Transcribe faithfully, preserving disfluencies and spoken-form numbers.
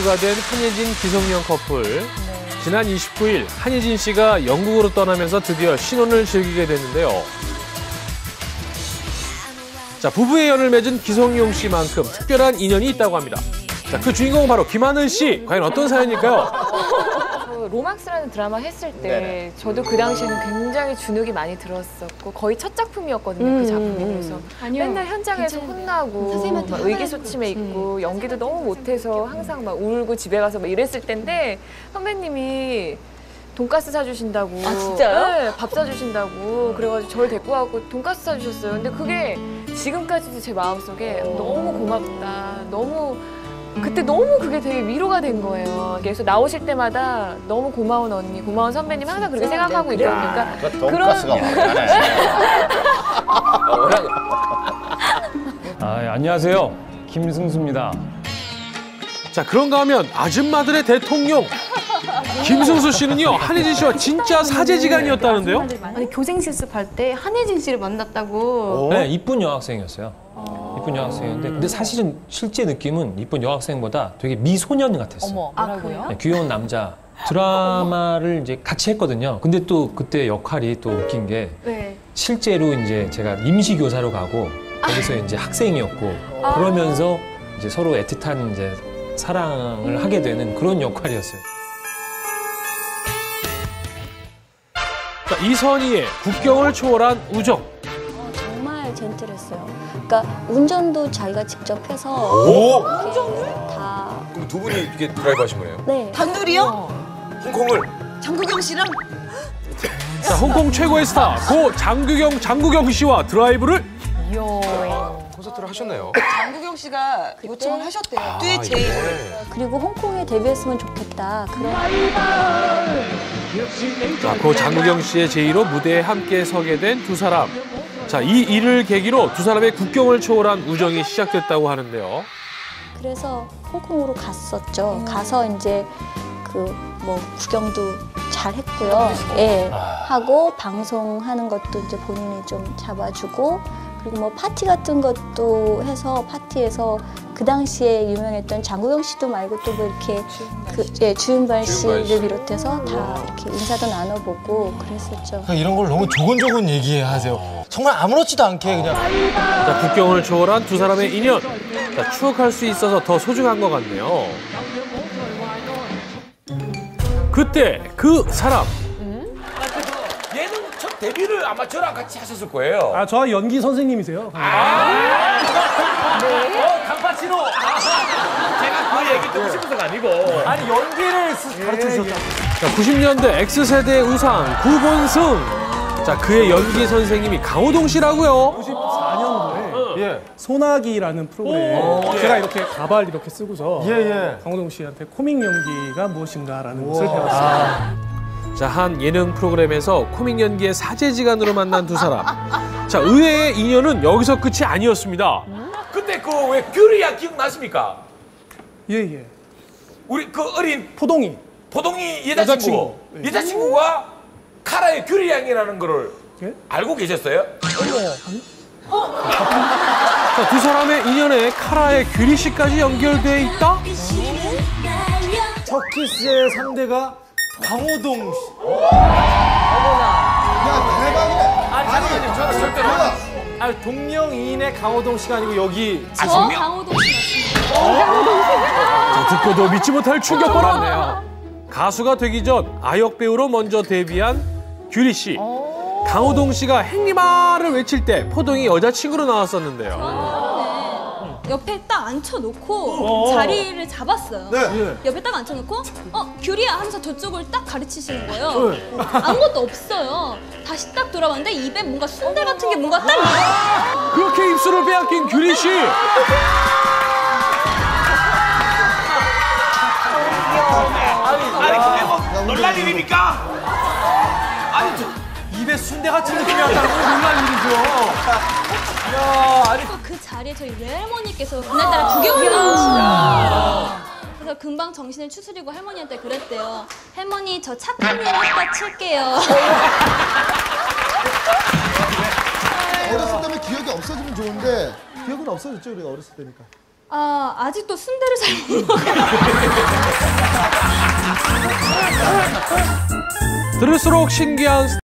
이슈가 된 한예진, 기성용 커플. 네. 지난 이십구 일 한예진 씨가 영국으로 떠나면서 드디어 신혼을 즐기게 됐는데요. 자, 부부의 연을 맺은 기성용 씨만큼 특별한 인연이 있다고 합니다. 자, 그 주인공은 바로 김하늘 씨. 과연 어떤 사연일까요? 로망스라는 드라마 했을 때 네네. 저도 그 당시에는 굉장히 주눅이 많이 들었었고 거의 첫 작품이었거든요. 음, 그 작품이. 그래서 아니요, 맨날 현장에서 괜찮아요. 혼나고 막 의기소침해 있고 음. 연기도 너무 못해서 항상 막 울고 집에 가서 막 이랬을 텐데 선배님이 돈가스 사주신다고. 아, 진짜요? 네, 밥 사주신다고. 그래가지고 저를 데리고 가고 돈가스 사주셨어요. 근데 그게 지금까지도 제 마음속에 너무 고맙다. 너무 그때 너무 그게 되게 위로가 된 거예요. 그래서 나오실 때마다 너무 고마운 언니, 고마운 선배님 항상 그렇게 생각하고 있거든요. 그러니까 돈가스가 그런 아, 예, 안녕하세요. 김승수입니다. 자, 그런가 하면 아줌마들의 대통령 김승수 씨는요, 한예진 씨와 진짜 사제지간이었다는데요? 아니, 교생 실습할 때 한예진 씨를 만났다고. 네, 이쁜 여학생이었어요. 이쁜 여학생이었는데, 근데 사실은 실제 느낌은 이쁜 여학생보다 되게 미소년 같았어요. 어머, 뭐라고요? 네, 귀여운 남자. 드라마를 이제 같이 했거든요. 근데 또 그때 역할이 또 웃긴 게 네. 실제로 이제 제가 임시 교사로 가고 거기서 이제 학생이었고 그러면서 이제 서로 애틋한 이제 사랑을 하게 되는 그런 역할이었어요. 자, 이선희의 국경을 초월한 우정. 어, 정말 젠틀했어요. 그러니까 운전도 자기가 직접 해서 오! 다. 그럼 두 분이 이렇게 드라이브 하신 거예요? 네. 단둘이요? 홍콩을? 장국영 씨랑? 자, 홍콩 최고의 스타 고 장국영 장국영 씨와 드라이브를. 콘서트를 하셨네요. 장국영 씨가 요청을 하셨대요. 아, 듀엣 제이. 예. 그리고 홍콩에 데뷔했으면 좋겠다. 그런. 자, 고 장국영 씨의 제의로 무대에 함께 서게 된 두 사람. 자, 이 일을 계기로 두 사람의 국경을 초월한 우정이 시작됐다고 하는데요. 그래서 홍콩으로 갔었죠. 가서 이제 그 뭐 구경도 잘 했고요. 예. 하고 방송하는 것도 이제 본인이 좀 잡아주고 그리고 뭐 파티 같은 것도 해서 파티에서 그 당시에 유명했던 장국영 씨도 말고 또 뭐 이렇게 그 예, 주윤발 씨를 비롯해서 다 이렇게 인사도 나눠보고 그랬었죠. 그러니까 이런 걸 너무 조곤조곤 얘기하세요. 정말 아무렇지도 않게 그냥. 자, 국경을 초월한 두 사람의 인연. 자, 추억할 수 있어서 더 소중한 것 같네요. 그때 그 사람. 얘는 첫 데뷔를 아마 저랑 같이 하셨을 거예요. 아, 저 연기 선생님이세요. 아, 네. 어, 강파치노. 아, 제가 그 얘기 듣고 싶어서가 아니고. 아니, 연기를 가르쳐 주셨다. 자, 구십 년대 X세대의 우상 구본승. 자, 그의 연기 선생님이 강호동 씨라고요. 구십사 년도에 예. 소나기라는 프로그램 제가 이렇게 가발 이렇게 쓰고서 예, 예. 강호동 씨한테 코믹 연기가 무엇인가라는 것을 배웠어요. 자, 한 예능 프로그램에서 코믹 연기의 사제지간으로 만난 두 사람. 자, 의외의 인연은 여기서 끝이 아니었습니다. 근데 그 왜 귤이야 기억나십니까? 예, 예. 우리 그 어린 포동이. 포동이 여자친구. 여자친구. 예. 여자친구가 카라의 귤이 양이라는 거를 예? 알고 계셨어요? 자, 두 사람의 인연에 카라의 규리 씨까지 연결돼 있다? 첫 키스의 상대가 강호동 씨. 야, 대박이네. 아니, 잠깐만요. 저는 절대로. 아니, 동명이인의 강호동 씨가 아니고 여기. 아, 저 강호동 씨 자, 듣고도 믿지 못할 충격받았네요. 가수가 되기 전 아역 배우로 먼저 데뷔한 규리 씨. 강호동 씨가 행리마를 외칠 때 포동이 여자친구로 나왔었는데요. 옆에 딱 앉혀놓고 자리를 잡았어요. 네. 옆에 딱 앉혀놓고 어, 규리야 하면서 저쪽을 딱 가르치시는 거예요. 아무것도 없어요. 다시 딱 돌아봤는데 입에 뭔가 순대 같은 게 뭔가 딱 나와요. 그렇게 입술을 빼앗긴 규리 씨. 아니, 그게 뭐 놀랄 일입니까? 아니, 저 입에 순대 같은 느낌이 왔다는 건 놀랄 일이죠. 야, 아니. 그 자리에 저희 외할머니께서 그날따라 구경을 나오시더라고요. 그래서 금방 정신을 추스리고 할머니한테 그랬대요. 할머니 저 착한 일 했다 칠게요. 어렸을 때면 기억이 없어지면 좋은데 기억은 없어졌죠, 우리가 어렸을 때니까. 아, 아직도 순대를 잘 못 먹어요. 들을수록 신기한